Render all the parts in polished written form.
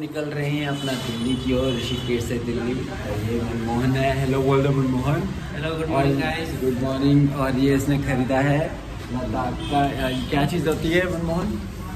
निकल रहे हैं अपना दिल्ली की ओर, ऋषिकेश से दिल्ली। और ये मनमोहन है, हेलो बोल दो Manmohan. Hello, good morning guys. Good morning. और ये इसने खरीदा है लद्दाख का, क्या चीज़ होती है मनमोहन?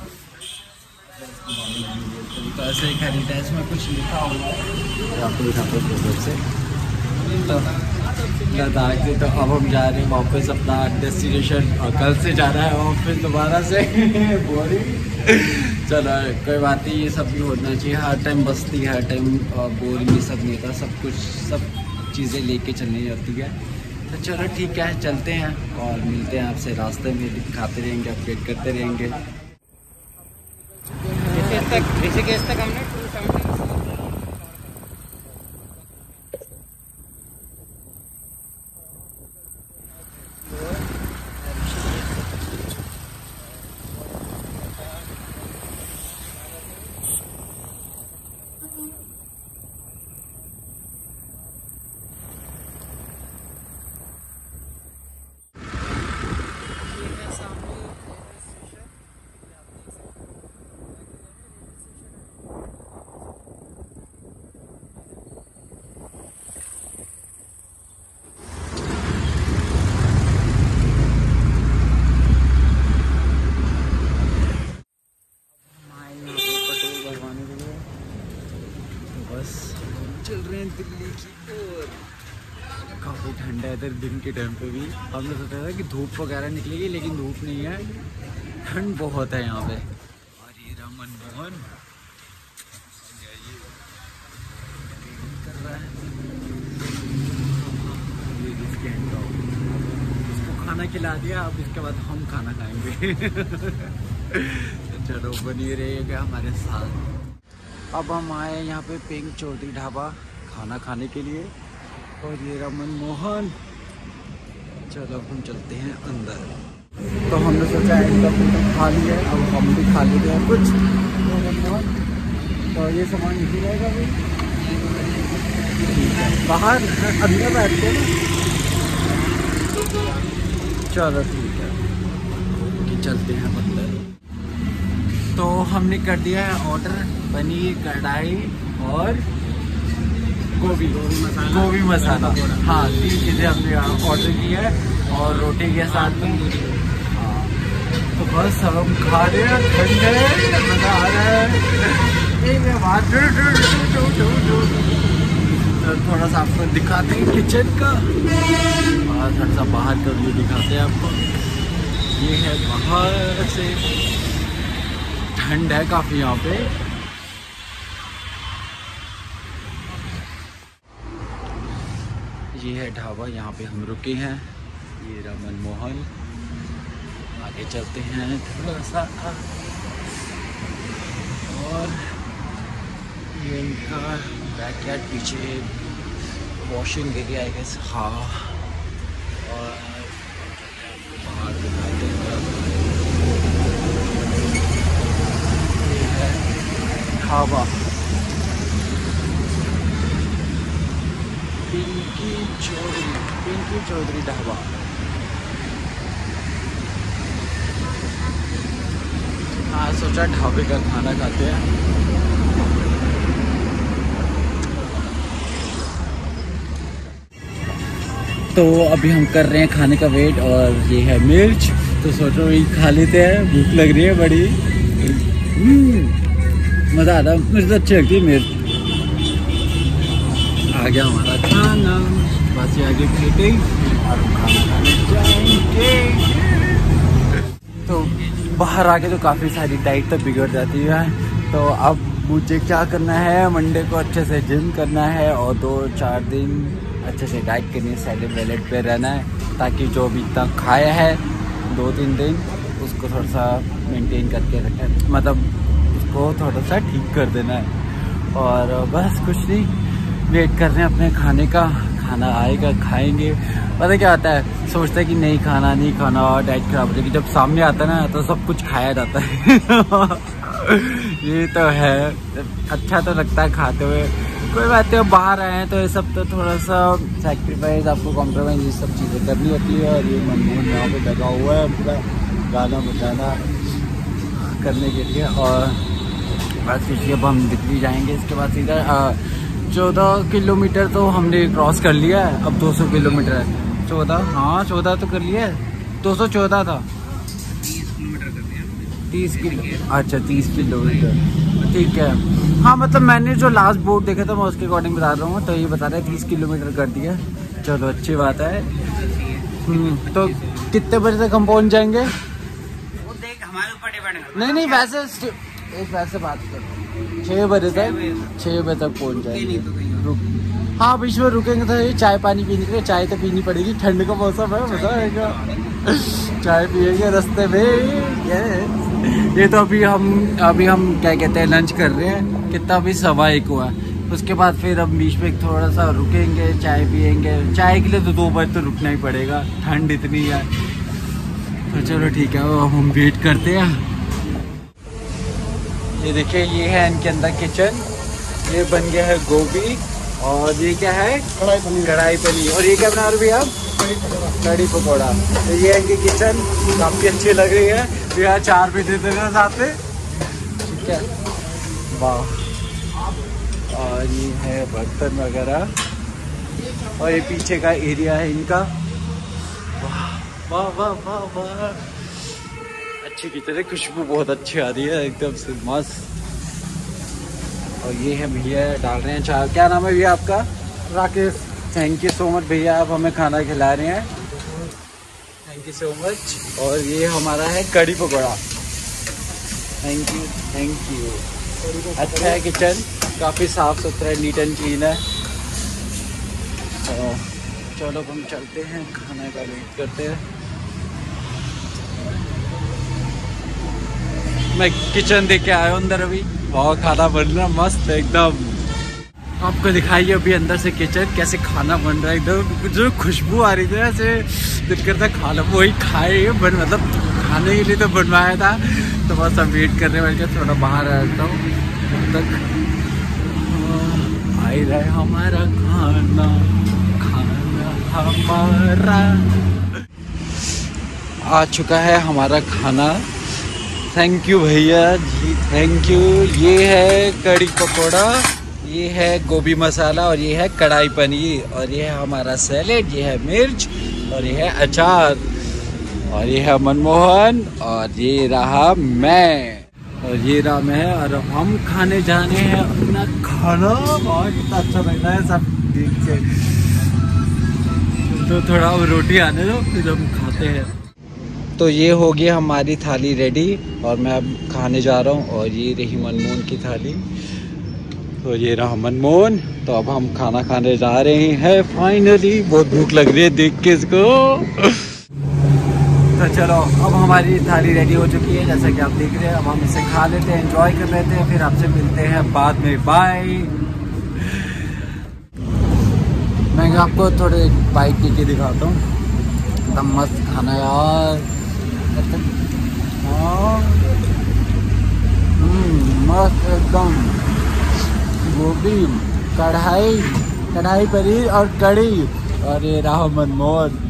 तो ऐसे खरीदा है, इसमें कुछ लिखा हुआ है, आपको दिखाते हैं फोटो से। तो लद्दाख से तो अब हम जा रहे हैं वापस अपना डेस्टिनेशन, और कल से जा रहा है वापस दोबारा से। बोरिंग। चलो कोई बात नहीं, ये सब भी होना चाहिए। हर टाइम बस्ती, हर टाइम बोरिंग ये सब नहीं होता, सब कुछ सब चीज़ें लेके चलनी होती है। तो चलो ठीक है, चलते हैं और मिलते हैं आपसे रास्ते में, दिखाते रहेंगे, अपडेट करते रहेंगे। ऋषिकेश तक हमने 270 चल रहे हैं दिल्ली की ओर। काफ़ी ठंडा है इधर दिन के टाइम पे भी। हमने सोचा था कि धूप वगैरह निकलेगी, लेकिन धूप नहीं है, ठंड बहुत है यहाँ पे। और ये रहा मनमोहन कर रहा है, ये जिसके उसको खाना खिला दिया, अब इसके बाद हम खाना खाएंगे। चलो बनी रहेगा हमारे साथ। अब हम आए यहाँ पे पिंक चौधरी ढाबा खाना खाने के लिए, और ये रहा मनमोहन। चलो हम चलते हैं अंदर। तो हमने सोचा इनका तो खा लिया, अब हम भी खा लेते हैं कुछ। तो मनमोहन, तो ये सामान नहीं रहेगा अभी, बाहर अंदर बैठते हैं ना। चलो ठीक है कि चलते हैं अंदर। तो हमने कर दिया है ऑर्डर, पनीर कढ़ाई और गोभी मसाला। हाँ, 3 चीज़ें हमने ऑर्डर की है, और रोटी के साथ में। हाँ, तो बस हम खा रहे हैं, ठंडे मज़ा आ रहा है। तो थोड़ा सा आपको दिखाते हैं किचन का, और थोड़ा सा बाहर का व्यू दिखाते हैं आपको। ये है बाहर से, ठंड है काफ़ी यहाँ पे। ये है ढाबा, यहाँ पे हम रुके हैं। ये रहा मनमोहन, आगे चलते हैं थोड़ा सा। और ये इनका बैकयार्ड, पीछे वॉशिंग एरिया है गेस। हाँ, और बाहर दिखाते हैं ढाबा पिंकी चौधरी ढाबा। हाँ, सोचा ढाबे का खाना खाते हैं। तो अभी हम कर रहे हैं खाने का वेट, और ये है मिर्च, तो सोचो ये खा लेते हैं, भूख लग रही है बड़ी। मज़ा आता है, मुझे तो अच्छी लगती है मिर्च। आ गया हमारा खाना, बस ये आगे प्लेटें और खाना खाने जाएंगे। तो बाहर आके तो काफ़ी सारी डाइट तो बिगड़ जाती है। तो अब मुझे क्या करना है, मंडे को अच्छे से जिम करना है, और 2-4 दिन अच्छे से डाइट करनी है, सैलेड वैलेड पे रहना है, ताकि जो भी इतना खाया है 2-3 दिन उसको थोड़ा सा मेंटेन करके रखें, मतलब उसको थोड़ा सा ठीक कर देना है। और बस कुछ नहीं, वेट कर रहे हैं अपने खाने का, खाना आएगा खाएंगे। पता क्या आता है, सोचता है कि नहीं खाना और डाइट खराब हो जाएगी, जब सामने आता है ना तो सब कुछ खाया जाता है। ये तो है, अच्छा तो लगता है खाते हुए। कोई बात नहीं, बाहर आए हैं तो ये सब तो थोड़ा सा सैक्रिफाइस, आपको कॉम्प्रोमाइज़ ये सब चीज़ें करनी होती है। और ये मनमोहन यहाँ पे लगा हुआ है पूरा गाना बजाना करने के लिए, और बस इसलिए अब हम दिल्ली जाएंगे। इसके बाद सीधा 14 किलोमीटर तो हमने क्रॉस कर लिया है, अब 200 किलोमीटर है। 14, हाँ 14 तो कर लिया है, 214 था। 30 किलोमीटर कर दिया 30 किलो, अच्छा 30 किलोमीटर, ठीक है। हाँ मतलब मैंने जो लास्ट बोर्ड देखा था मैं उसके अकॉर्डिंग बता रहा हूँ, तो ये बता रहा है 30 किलोमीटर कर दिया। चलो अच्छी बात है। तो कितने बजे तक हम पहुँच जाएंगे? वो देख हमारे ऊपर डिपेंड करता है। नहीं वैसे एक वैसे बात कर 6 बजे तक, 6 बजे तक पहुँच जाएंगे। रुक, हाँ बीच में रुकेंगे तो ये चाय पानी पीने के लिए, चाय तो पीनी पड़ेगी, ठंड का मौसम है, मजा आएगा। चाय पियेंगे रास्ते में। ये तो अभी हम क्या कहते हैं लंच कर रहे हैं, कितना अभी 1:15 हुआ। उसके बाद फिर हम बीच में थोड़ा सा रुकेंगे, चाय पियेंगे। चाय के लिए तो 2 बजे तो रुकना ही पड़ेगा, ठंड इतनी है। तो चलो ठीक है, अब हम वेट करते हैं। ये देखिए ये है इनके अंदर किचन, ये बन गया है गोभी, और ये क्या है कढ़ाई पनीर, और ये क्या बना रहे हैं आप? कढ़ी पकौड़ा। तो ये है इनकी किचन, काफ़ी अच्छी लग रही है। तो यहाँ 4 भी दे देना साथ में, ठीक है। वाह, और ये है बर्तन वगैरह, और ये पीछे का एरिया है इनका। वाह वाह वाह वाह वाह, अच्छी किचन है, खुशबू बहुत अच्छी आ रही है एकदम से मस्त। और ये है भैया डाल रहे हैं चाय। क्या नाम है भैया आपका? Rakesh. Thank you so much भैया, आप हमें खाना खिला रहे हैं, थैंक यू सो मच। और ये हमारा है कढ़ी पकौड़ा, थैंक यू। अच्छा है किचन, काफ़ी साफ़ सुथरा है, नीट एंड क्लीन है। चलो हम चलते हैं, खाने का वेट करते हैं। मैं किचन देख के आया हूँ अंदर अभी, बहुत खाना बन रहा मस्त एकदम। आपको दिखाइए अभी अंदर से किचन कैसे खाना बन रहा है, एकदम जो खुशबू आ रही थी ऐसे दिल करता खाना, वही खाए मतलब खाने के लिए तो बनवाया था। तो बस अब वेट करने वाले, थोड़ा बाहर रहता हूँ तब तक। आ ही रहा है हमारा खाना, खाना हमारा आ चुका है हमारा खाना। थैंक यू भैया जी, थैंक यू। ये है कढ़ी पकौड़ा, ये है गोभी मसाला, और ये है कढ़ाई पनीर, और ये है हमारा सैलेड, ये है मिर्च, और ये है अचार, और ये है मनमोहन, और ये रहा मैं, और ये रहा मैं। और अब हम खाने जाने हैं अपना खाना। बहुत अच्छा लग रहा है सब देख के। तो थोड़ा रोटी आने दो फिर हम खाते हैं। तो ये हो गया हमारी थाली रेडी, और मैं अब खाने जा रहा हूँ। और ये रही मनमोहन की थाली, तो ये रहा मनमोहन। तो अब हम खाना खाने जा रहे हैं फाइनली। बहुत भूख लग रही है देख के इसको। तो चलो अब हमारी थाली रेडी हो चुकी है, जैसा कि आप देख रहे हैं। अब हम इसे खा लेते हैं, एंजॉय कर लेते हैं, फिर आपसे मिलते हैं बाद में। बाय। मैं आपको थोड़े बाइक पी के दिखाता हूँ, एकदम मस्त खाना यार। हाँ मस्त एकदम, गोभी, कढ़ाई पनीर और कढ़ी, और ये रहा मनमोहन।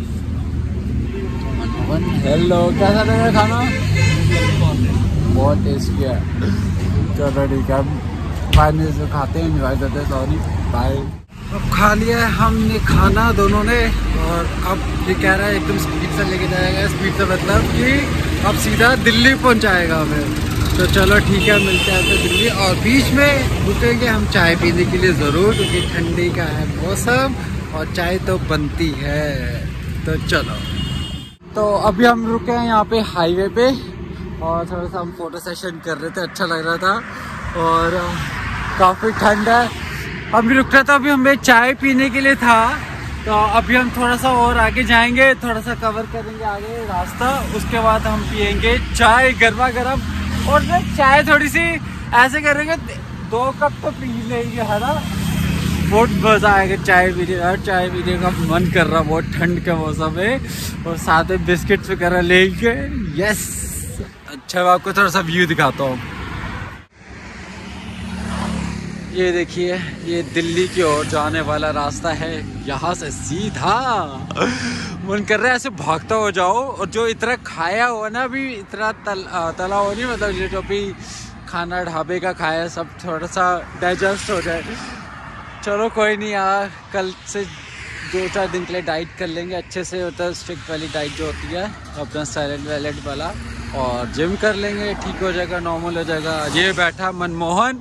हेलो, कैसा लग रहा है खाना? बहुत टेस्टी है। चलो ठीक है, फाइनली से खाते हैं, एंजॉय करते हैं। Sorry, bye. अब खा लिया है हमने खाना दोनों ने, और अब ये कह रहा है एकदम स्पीड से लेके जाएगा। स्पीड से मतलब कि अब सीधा दिल्ली पहुंचाएगा हमें। तो चलो ठीक है, मिलते हैं तो दिल्ली। और बीच में रुकेंगे हम चाय पीने के लिए ज़रूर, क्योंकि ठंडी का है मौसम और चाय तो बनती है। तो चलो, तो अभी हम रुके हैं यहाँ पे हाईवे पे, और थोड़ा सा हम फोटो सेशन कर रहे थे, अच्छा लग रहा था। और काफ़ी ठंड है, अभी रुक रहा था, अभी हमें चाय पीने के लिए था। तो अभी हम थोड़ा सा और आगे जाएंगे, थोड़ा सा कवर करेंगे आगे रास्ता, उसके बाद हम पियेंगे चाय गर्मा गर्म। और चाय थोड़ी सी ऐसे करेंगे, 2 कप तो पी लेंगे, है ना। बहुत मज़ा आएगा चाय पीने, और चाय पीने का मन कर रहा, बहुत ठंड का मौसम है। और साथ में बिस्किट्स वगैरह लेंगे। यस, अच्छा मैं आपको थोड़ा सा व्यू दिखाता हूँ। ये देखिए, ये दिल्ली की ओर जाने वाला रास्ता है, यहाँ से सीधा। मन कर रहा है ऐसे भागता हो जाओ, और जो इतना खाया हुआ ना अभी, इतना तला हो नहीं, मतलब ये जो अभी खाना ढाबे का खाया, सब थोड़ा सा डाइजेस्ट हो जाए। चलो कोई नहीं यार, कल से 2-4 दिन के लिए डाइट कर लेंगे अच्छे से, होता है स्ट्रिक्ट वाली डाइट जो होती है अपना सैलेड वैलेड वाला, और जिम कर लेंगे, ठीक हो जाएगा, नॉर्मल हो जाएगा। ये बैठा मनमोहन,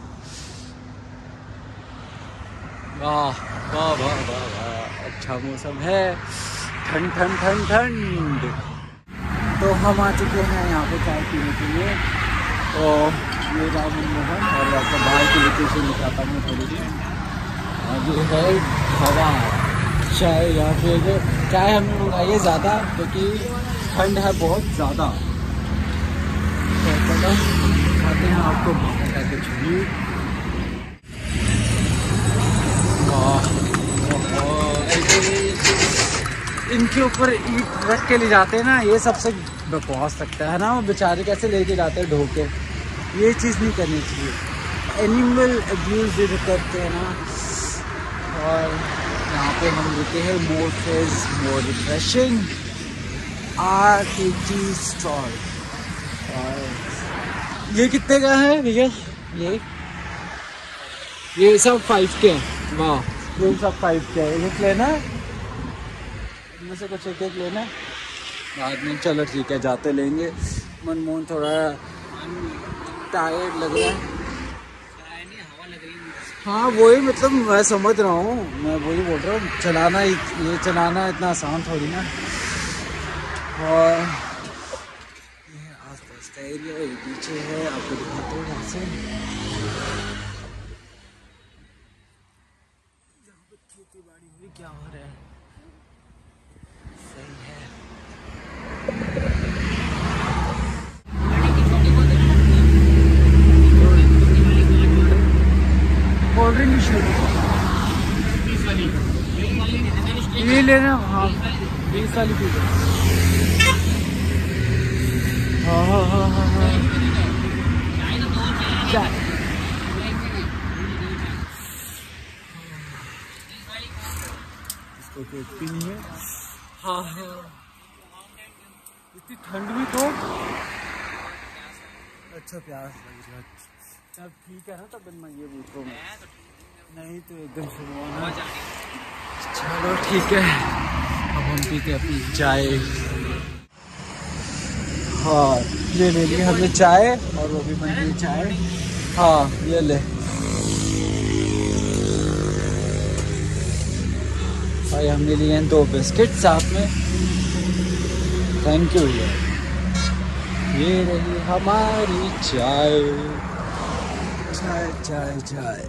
वाह वाह वाह वाह वाह, अच्छा मौसम है, ठंड ठंड ठंड ठंड। तो हम आ चुके हैं यहाँ पे चाय पीने के लिए। तो ये रहा मनमोहन, और आपका बाहर की लोकेशन दिखाता हूँ थोड़ी सी। ये है हवा चाय, यहाँ पे चाय हमने मंगाई है ज़्यादा क्योंकि ठंड है बहुत ज़्यादा। तो चलो खाते हैं आपको कुछ भी। इनके ऊपर ईट रख के ले जाते हैं ना, ये सबसे बकवास लगता है ना, वो बेचारे कैसे लेके जाते हैं ढोके, ये चीज़ नहीं करनी चाहिए। एनिमल अब्यूज जो करते हैं ना। और यहाँ पे हम रुके हैं morses more refreshing RKG stall. और ये कितने का है भैया? ये सब 5 के हैं। वाह, ये सब 5 के है। एक लेना है इनमें से, कुछ एक लेना है बाद में। चलो ठीक है, जाते लेंगे। मनमोहन थोड़ा टायर्ड लग रहा है। हाँ वही, मतलब मैं समझ रहा हूँ, मैं वही बोल रहा हूँ, चलाना ये चलाना इतना आसान थोड़ी ना। और ये आसपास का एरिया, ये पीछे है, आपको दिखाते हैं यहाँ से। यहाँ पे खेती बाड़ी हुई क्या हो रहा है, सही है। कोल्ड ड्रिंक ये लेना, हाँ 20 वाली पी। हाँ हाँ हाँ हाँ हाँ चाय इसको कोई पीनी है। हाँ हाँ, इतनी ठंड में तो अच्छा प्यास लग रहा है। तब ठीक है ना, तब मैं ये पूछ रहा हूँ, नहीं तो एकदम शुरू होना। चलो ठीक है, अब हम पीते अपनी चाय। हाँ ये ले ली हमने चाय, और वो भी बन गई चाय। हाँ ये ले, भाई हमने लिए हैं 2 बिस्किट साथ में। थैंक यू भैया। ये रही हमारी चाय। चाय चाय चाय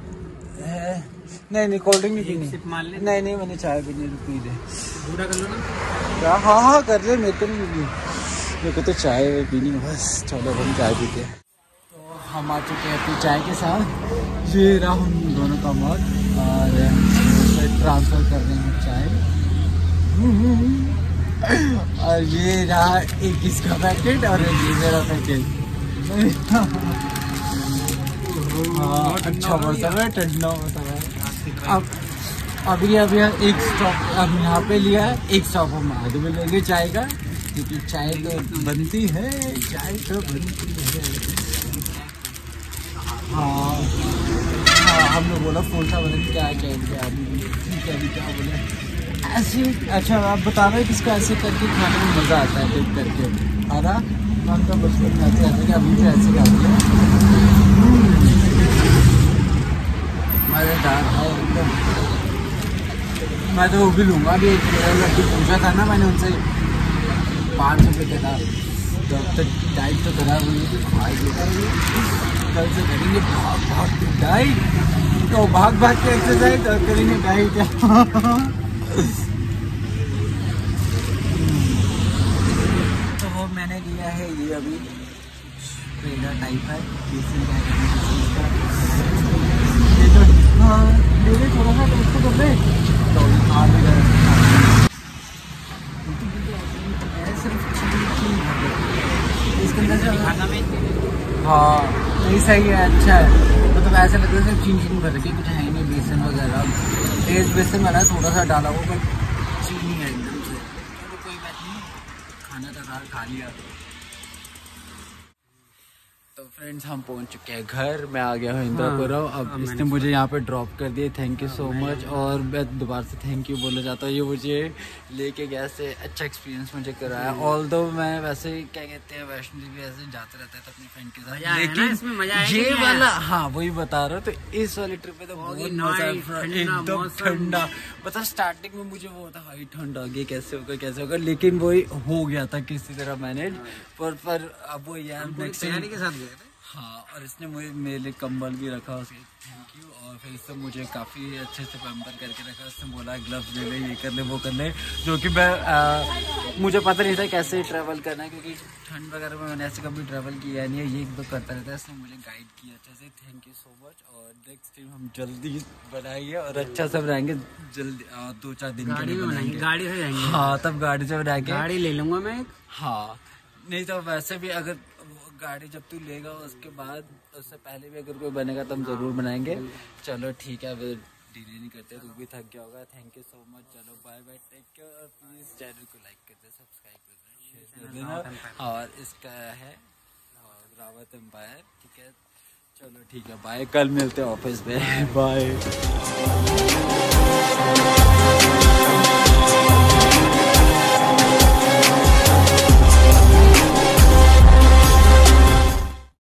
नहीं कोल्ड ड्रिंक नहीं पीनी। नहीं मैंने चाय पीनी, पी ले। पूरा कर लो ना क्या? हाँ हाँ कर ले, मेरे को नहीं मिली, मेरे को तो चाय पीनी बस। चलो हम चाय पीते हैं। तो हम आ चुके हैं अपनी चाय के साथ। ये रहा हम दोनों का मग, और ट्रांसफ़र कर रहे हैं चाय। और ये रहा एक इसका पैकेट, और ये मेरा पैकेट। हाँ अच्छा मौसम है, ठंडा मौसम है। अब अभी एक स्टॉप अब यहाँ पे लिया है, एक स्टॉप हम आगे में लेंगे चाय का, क्योंकि चाय तो बनती है, चाय तो बनती है। हाँ हाँ हमने बोला फोन सा बोले क्या ठीक है अभी क्या बोले ऐसे। अच्छा आप बता रहे किसको ऐसे करके खाने में मज़ा आता है, देख करके आ रहा हम तो बचपन में ऐसे क्या अभी तो ऐसे खाते हैं, मज़ेदार है एकदम। मैं तो वो भी लूँगा। अभी एक लड़की पूछा था ना मैंने उनसे, 500 रुपये के था। तो अब तक डाइट तो करा हुई थी, कल से करेंगे भाग के डाइट, तो भाग के एक्सरसाइज और करेंगे डाइट। तो मैंने लिया है ये अभी पेड़ा टाइप है, ये तो हाँ मेरे थोड़ा सा तो उसको कर दे तो इसके अंदर खाना में। हाँ नहीं सही है, अच्छा है। मतलब ऐसा लगता है सिर्फ चीनी भर के, कुछ है नहीं, बेसन वगैरह। टेस्ट बेसन वाला थोड़ा सा डाला हो, बट चीनी है एकदम से। चलो कोई बात नहीं, खाना तो खा लिया। तो फ्रेंड्स हम पहुंच चुके हैं घर। मैं आ गया हूँ इंदिरापुरम। अब इसने मुझे यहाँ पे ड्रॉप कर दिया, थैंक यू सो मच। और मैं दोबारा से थैंक यू बोलना चाहता हूँ, ये मुझे लेके गया से अच्छा एक्सपीरियंस मुझे कराया। ऑल्दो मैं वैसे क्या कहते हैं वैष्णो देवी ऐसे जाते रहता है अपनी फ्रेंड के साथ, लेकिन ये वाला हाँ वही बता रहा हूँ। तो इस वाली ट्रिप पे तो बहुत मजा, एकदम ठंडा। मतलब स्टार्टिंग में मुझे वो था भाई ठंड आ गई कैसे होगा, लेकिन वही हो गया था किसी तरह मैनेज। पर अब वो यार तैयारी के साथ गए थे। हाँ, और इसने मुझे मेरे लिए कंबल भी रखा, उसके थैंक यू। और फिर इससे मुझे काफ़ी अच्छे से पैम्पर करके रखा। उसने बोला ग्लव्स ले ले, ये कर ले वो कर ले, जो कि मैं मुझे पता नहीं था कैसे ट्रैवल करना है, क्योंकि ठंड वगैरह में मैंने ऐसे कभी ट्रैवल किया नहीं है, ये एक दो करता रहता है। इसने मुझे गाइड किया अच्छे से, थैंक यू सो मच। और नेक्स्ट टाइम हम जल्दी बनाएंगे और अच्छा से बनाएंगे जल्दी, 2-4 दिन के लिए बनाएंगे, गाड़ी से जाएंगे। हाँ तब गाड़ी से बनाएंगे, गाड़ी ले लूंगा मैं एक। हाँ नहीं तो वैसे भी अगर गाड़ी जब तू लेगा उसके बाद, उससे पहले भी अगर कोई बनेगा तो हम जरूर बनाएंगे। चलो ठीक है, फिर डिले नहीं करते, तू भी थक गया होगा। थैंक यू सो मच, चलो बाय बाय, टेक केयर। और प्लीज चैनल को लाइक कर दे, सब्सक्राइब कर दे, शेयर कर देना। और इसका है रावत एम्पायर, ठीक है। चलो ठीक है, बाय, कल मिलते हैं ऑफिस में, बाय।